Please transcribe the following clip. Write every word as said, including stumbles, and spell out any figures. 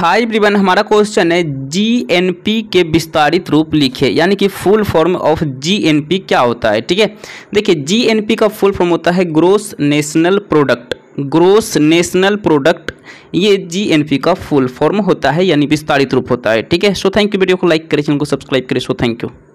हाय everyone, हमारा question है GNP के विस्तारित रूप लिखे, यानी कि फुल फॉर्म ऑफ जीएनपी क्या होता है। ठीक है, देखिए जीएनपी का फुल फॉर्म होता है gross national product. Gross national product ये जीएनपी का फुल फॉर्म होता है, यानी विस्तारित रूप होता है। ठीक है, सो थैंक यू। वीडियो को लाइक करें, चैनल को सब्सक्राइब करें। So thank you.